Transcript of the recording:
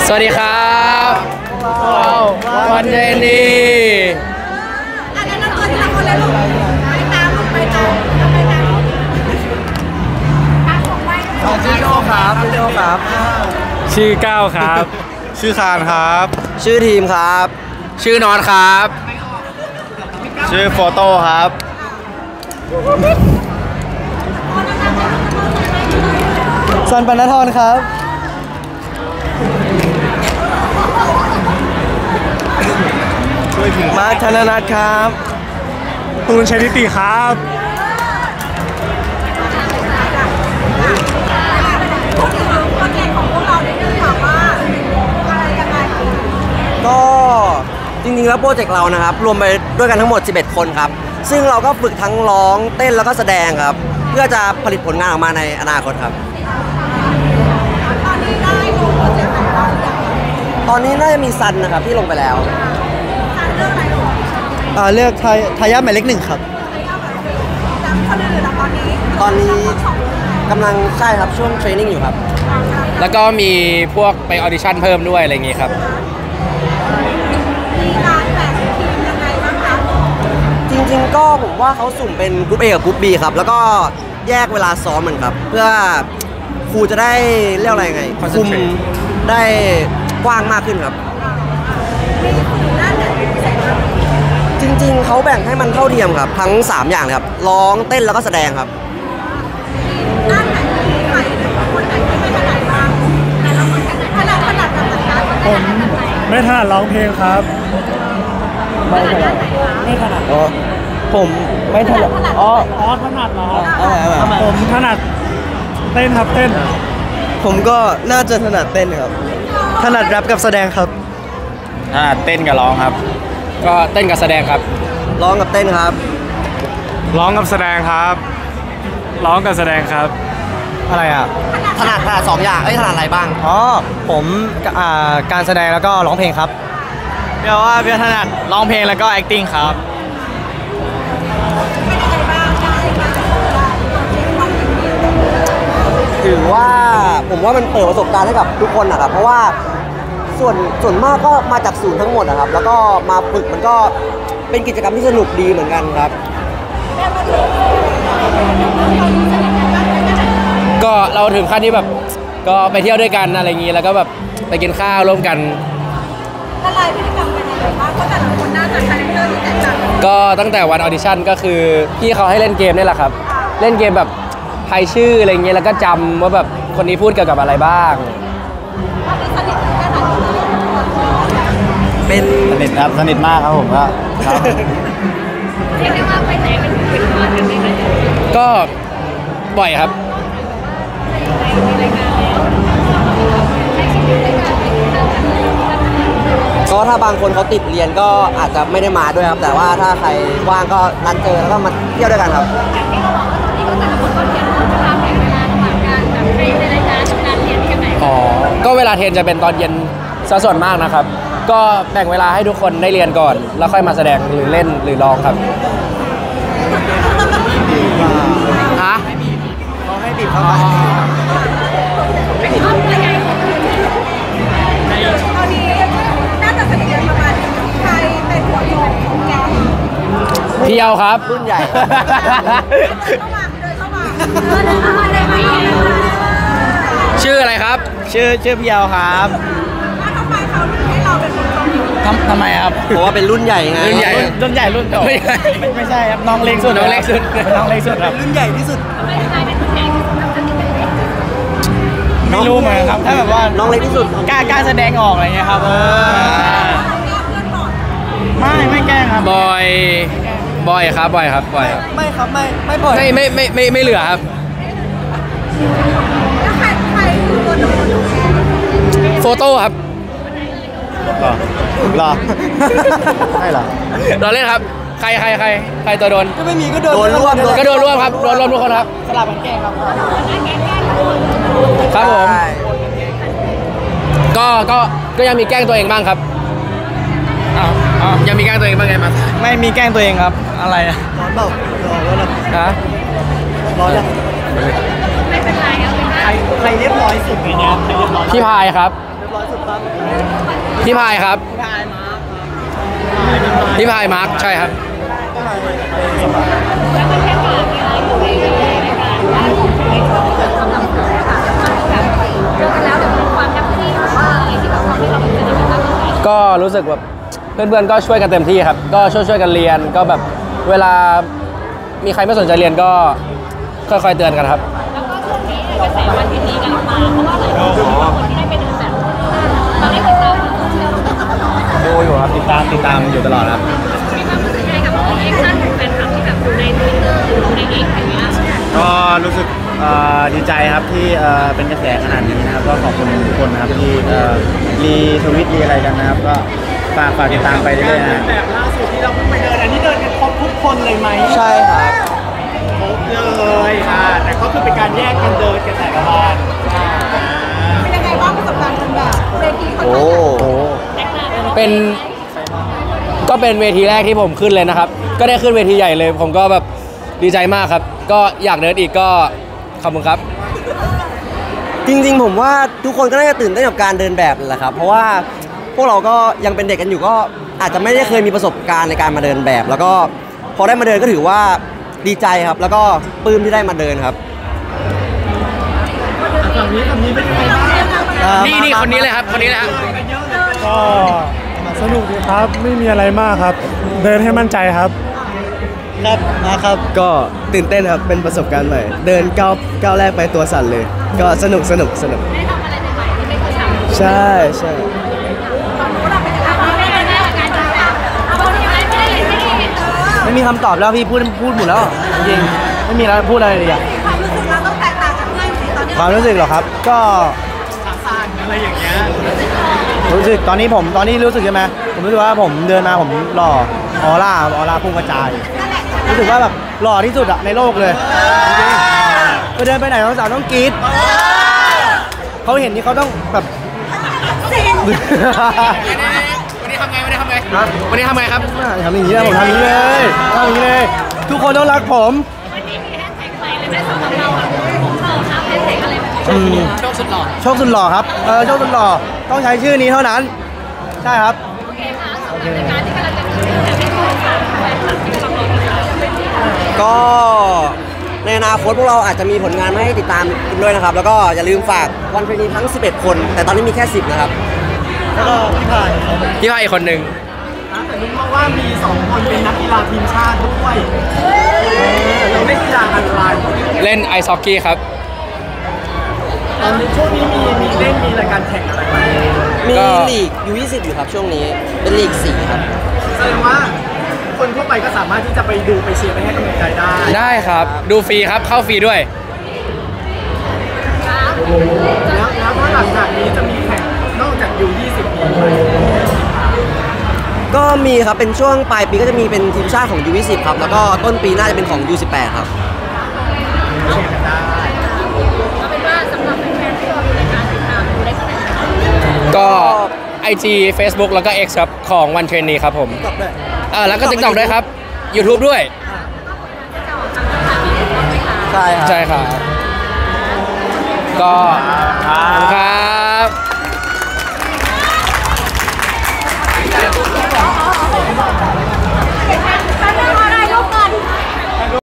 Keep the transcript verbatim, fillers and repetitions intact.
สวัสดีครับวันเดนี่อันนั้นเราตัวที่เราคนเลยลูกไปตามลูกไปตามไปตามชื่อโจครับชื่อโจครับชื่อก้าวครับชื่อคานครับชื่อทีมครับชื่อนอนครับชื่อโฟโต้ครับซันปนทรครับมาธนนัทครับตูนชัยนิติครับก็จริงๆแล้วโปรเจกต์เรานะครับรวมไปด้วยกันทั้งหมดสิบเอ็ดคนครับซึ่งเราก็ฝึกทั้งร้องเต้นแล้วก็แสดงครับเพื่อจะผลิตผลงานออกมาในอนาคตครับตอนนี้น่าจะมีซันนะครับที่ลงไปแล้วเลือกทายาทหมายเลขหนึ่งครับตอนนี้กำลังใช่ครับช่วงเทรนนิ่งอยู่ครับแล้วก็มีพวกไปออดิชั่นเพิ่มด้วยอะไรอย่างงี้ครับจริงๆก็ผมว่าเขาสุ่มเป็นกรุ๊ป A กับกรุ๊ป B ครับแล้วก็แยกเวลาซ้อมเหมือนครับเพื่อครูจะได้เรียกอะไรไงคุมได้กว้างมากขึ้นครับจริงๆเขาแบ่งให้มันเท่าเทียมครับทั้งสามอย่างเลยครับร้องเต้นแล้วก็แสดงครับผมไม่ถนัดร้องเพลงครับไม่ถนัดไม่ถนัดอ๋อผมไม่ถนัดอ๋ออ๋อถนัดเหรอผมถนัดเต้นครับเต้นผมก็น่าจะถนัดเต้นครับถนัดแรปกับแสดงครับถนัดเต้นกับร้องครับก็เต้นกับแสดงครับร้องกับเต้นครับร้องกับแสดงครับร้องกับแสดงครับอะไรอ่ะถนัดถนัดสองอย่างเอ้ยถนัดอะไรบ้างอ๋อผมอ่าการแสดงแล้วก็ร้องเพลงครับเพียวว่าเพียวถนัดร้องเพลงแล้วก็ acting ครับถือว่าผมว่ามันเปิดประสบการณ์ให้กับทุกคนนะครับเพราะว่าส่วนส่วนมากก็มาจากศูนย์ทั้งหมดนะครับแล้วก็มาฝึกมันก็เป็นกิจกรรมที่สนุกดีเหมือนกันครับก็เราถึงขั้นที่แบบก็ไปเที่ยวด้วยกันอะไรอย่างนี้แล้วก็แบบไปกินข้าวร่วมกันละลายพฤติกรรมกันยังไงบ้างก็แต่ละคนน่าจะคาแรคเตอร์ที่แตกต่างก็ตั้งแต่วันออดิชั่นก็คือพี่เขาให้เล่นเกมนี่แหละครับเล่นเกมแบบทายชื่ออะไรเงี้ยแล้วก็จำว่าแบบคนนี้พูดเกี่ยวกับอะไรบ้างเป็นสนิทครับสนิทมากครับผมก็เรียกได้ว่าไปไหนเป็นเป็นคอนกันไหมคะก็บ่อยครับก็ถ้าบางคนเขาติดเรียนก็อาจจะไม่ได้มาด้วยครับแต่ว่าถ้าใครว่างก็นัดเจอแล้วก็มาเที่ยวด้วยกันครับอ๋อก็เวลาเทรนจะเป็นตอนเย็นซะส่วนมากนะครับก็แบ่งเวลาให้ทุกคนได้เรียนก่อนแล้วค่อยมาแสดงหรือเล่นหรือร้องครับฮะเขาให้บีบเข้าไปตอนนี้น่าจะสนิทกันประมาณใครเป็นหัวโจกของแกเพียวครับรุ่นใหญ่เข้ามาเดินเข้ามาเดินเข้ามาได้ไหมชื่ออะไรครับชื่อชื่อเพียวครับทำไมเขาให้เราเป็นคนทำทำไมครับเพราะว่าเป็นรุ่นใหญ่ไงรุ่นใหญ่รุ่นใหญ่รุ่นโตไม่ใช่ไม่ใช่ครับน้องเล็กสุดน้องเล็กสุดน้องเล็กสุดครับรุ่นใหญ่ที่สุดไม่รู้เหมือนครับถ้าแบบว่าน้องเล็กที่สุดกล้ากล้าแสดงออกอะไรเงี้ยครับเออไม่ไม่แกล้งครับบอยบอยครับบอยครับบอยไม่ครับไม่ไม่บ่อยไม่ไม่ไม่ไม่ไม่เหลือครับแล้วใครใครคือตัวโดนโฟโต้ครับหรอหรอใช่หรอเราเล่นครับใครใครใครใครตัวโดนก็ไม่มีก็โดนร่วมก็โดนร่วมครับโดนร่วมทุกคนครับสลับกันแกล้งครับครับผมก็ก็ก็ยังมีแกล้งตัวเองบ้างครับอ้าวยังมีแกล้งตัวเองบ้างไงมาไม่มีแกล้งตัวเองครับอะไรอะร้อนเปล่าร้อนแล้วนะฮะร้อนแล้วไม่เป็นไรเอาเป็นว่าใครเรียบร้อยสุดในนี้ใครเรียบร้อยพี่พายครับร้อยสุดครับพี่พายครับพี่พายมาร์คใช่ครับแล้วก็แค่ฝากมีอะไรอยู่ในในการว่าในช่วงที่ทำหนังสือค่ะแบบเจอกันแล้วเดี๋ยวมีความแฮปปี้หรือว่าอะไรที่แบบทำให้เราเป็นสนิทกันมากขึ้นก็รู้สึกแบบเพื่อนๆก็ช่วยกันเต็มที่ครับก็ช่วยๆกันเรียนก็แบบเวลามีใครไม่สนใจเรียนก็ค่อยๆเตือนกันครับแล้วก็ช่วงนี้กระแสวันทีนี้กำลังมาเพราะว่าหลายคนคนที่ได้ไปเดินแบบเราได้ติดตามโซเชียลดูอยู่ครับติดตามติดตามอยู่ตลอดครับมีความรู้สึกยังไงกับแอคชั่นของแฟนคลับที่แบบอยู่ในทวิตเตอร์หรือในเอ็กซ์อะไรเงี้ยก็รู้สึกเอ่อดีใจครับที่เอ่อเป็นกระแสขนาดนี้นะครับก็ขอบคุณทุกคนนะครับที่เอ่อรีทวิตรีอะไรกันนะครับก็ฝากฝากติดตามไปเรื่อยๆนะแบบล่าสุดที่เราเพิ่งไปเดินอันนี้เดินกันครบทุกคนเลยไหมใช่ครับครบเลยอ่าแต่ก็คือเป็นการแยกกันเดินกันแต่ละบ้านเป็นยังไงบ้างประสบการณ์เดินแบบเวทีคอนโอ้เสิร์ตแตกต่างกันเป็นก็เป็นเวทีแรกที่ผมขึ้นเลยนะครับก็ได้ขึ้นเวทีใหญ่เลย ผมก็แบบดีใจมากครับก็อยากเดินอีกก็ขอบคุณครับจริงๆผมว่าทุกคนก็น่าจะตื่นเต้นกับการเดินแบบแหละครับเพราะว่าพวกเราก็ยังเป็นเด็กกันอยู่ก็อาจจะไม่ได้เคยมีประสบการณ์ในการมาเดินแบบ แล้วก็พอได้มาเดินก็ถือว่าดีใจครับ แล้วก็ปลื้มที่ได้มาเดินครับฝั่งนี้ฝั่งนี้เป็นยังไงบ้างนี่นี่คนนี้เลยครับคนนี้เลยครับก็สนุกดีครับไม่มีอะไรมากครับ เดินให้มั่นใจครับครับนะครับก็ตื่นเต้นครับเป็นประสบการณ์ใหม่ เดินก้าวก้าวแรกไปตัวสั่นเลย ก็สนุกสนุกสนุกได้ทำอะไรใหม่ๆที่ไม่เคยทำใช่ใช่ตอนนู้นเราเป็นยังไงบ้างไม่ได้แน่การเดินแบบเอาบางทีไม่ได้เลยไม่ได้เห็นเออไม่มีคำตอบแล้วพี่พูดพูดหมดแล้วจริงๆไม่มีแล้วพูดอะไรเลยอ่ะความรู้สึกเราต้องแตกต่างจากเพื่อนสิตอนนี้ความรู้สึกเหรอครับ ก็อะไรอย่างเงี้ยรู้สึกตอนนี้ผมตอนนี้รู้สึกใช่ไหมผมรู้สึกว่าผมเดินมาผมหล่อออร่าออร่าพุ่งกระจายรู้สึกว่าแบบหล่อที่สุดอะในโลกเลยจริงๆไปเดินไปไหนน้องสาวต้องกรี๊ดเขาเห็นนี่เขาต้องแบบวันนี้ทำไงวันนี้ทำไงวันนี้ทำไงครับทำอย่างนี้นะผมทำอย่างนี้เลยทำอย่างนี้เลย ทุกคนต้องรักผมวันนี้มีแฮชแท็กใหม่เลยไหมสำหรับเราอ่ะผมเออครับแฮชแท็กอะไรแบบอืมโชคสุดหล่อโชคสุดหล่อครับเออโชคสุดหล่อต้องใช้ชื่อนี้เท่านั้น ใช่ครับโอเคค่ะสำหรับรายการที่กำลังจะเกิดขึ้นแบบที่โทรฝากแฟนคลับที่กำลังรอติดตามก็ในอนาคตพวกเราอาจจะมีผลงานมาให้ติดตามกันด้วยนะครับ แล้วก็อย่าลืมฝากวันเพลงนี้ทั้งสิบเอ็ดคน แต่ตอนนี้มีแค่สิบนะครับแล้วก็พี่ผ่านพี่พายอีกคนหนึ่งแต่รู้มาว่ามีสองคนเป็นนักกีฬาทีมชาติด้วยเราเล่นกีฬาอะไรเล่นไอซ์ฮอกกี้ครับตอนนี้ช่วงนี้มีมีเล่นมีรายการแข่งอะไรไหมมีก็ลีก ยู ยี่สิบ อยู่ครับช่วงนี้ เป็นลีกสี่ครับแสดงว่าคนทั่วไปก็สามารถที่จะไปดูไปเชียร์ไปให้กำลังใจได้ได้ครับดูฟรีครับเข้าฟรีด้วยแล้วแล้วก็หลังจากนี้จะมีแข่งนอกจาก ยู ยี่สิบ มีไหมก็มีครับ เป็นช่วงปลายปีก็จะมีเป็นทีมชาติของ ยู ยี่สิบ ครับ แล้วก็ต้นปีน่าจะเป็นของ ยู สิบแปด ครับเชียร์กันได้เอาเป็นว่าสำหรับแฟนๆที่รอดูรายการติดตามดูได้ที่ไหนคะก็ ไอ จี Facebook แล้วก็ X ครับของวันเทรนนีครับผมเออแล้วก็ TikTok ด้วยครับ YouTube ด้วยใช่ครับใช่ครับ ก็ขอบคุณครับ